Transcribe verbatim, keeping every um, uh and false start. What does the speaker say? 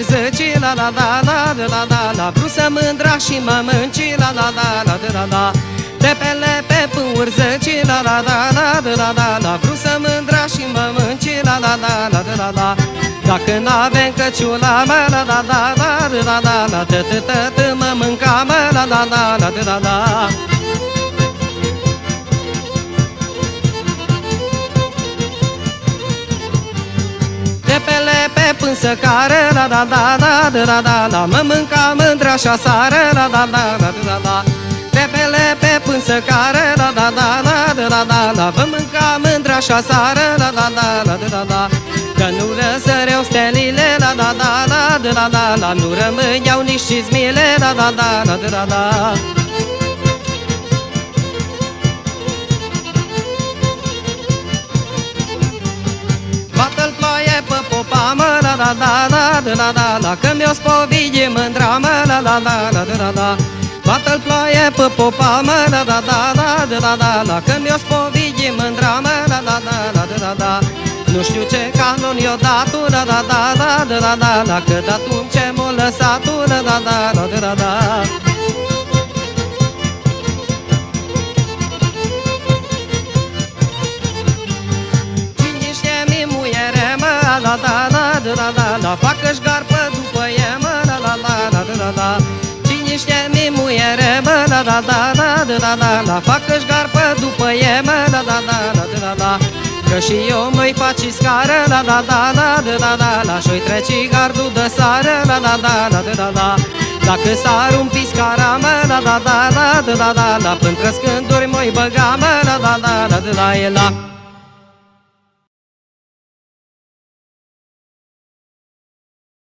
urzăci, la la la la la la la la, brusă mândra și mă mânci, la la la la la la la. De pe lepe până urzăci, la la la la la la la la, brusă mândra și mă mânci, la la la la la la la. Dacă n-avem căciula, mă, la la la la la la la, tătă-tătă mă mânca, mă, la la la la la la. De pe lepe până să care, la la la la la la la, mă mânca mândra și asară, la la la la la la. De pe lepe până să care, la la la la la la la, mă mânca mândra și asară, la la la la la la. Că nu răsăreau stelile, la la la la la la la, nu rămâneau nici cizmile, la la la la la la. Bată-l ploaie pe popa, mă, la la la la la la la, că mi-o spovide mândra, mă, la la la la la la. Bată-l ploaie pe popa, mă, la la la la la la la, că mi-o spovide mândra, mă, la la la la la la. Nu știu ce canon i-o dat, la la la la la la la, că de atunci m-o lăsat, la la la la la la. Cine știe-mi muiere, mă, la la la la la la, facă-și garpă după e, mă, la la la la la la. Cine știe-mi muiere, mă, la la la la la la la, facă-și garpă după e, mă, la la la la la la. Că și eu mă-i faci scară, la la la la la la la, și-o-i treci gardul de sară, la la la la la la. Dacă s-ar un piscara, mă, la la la la la la la, până-n trăscânduri mă-i băga, mă, la la la la la la.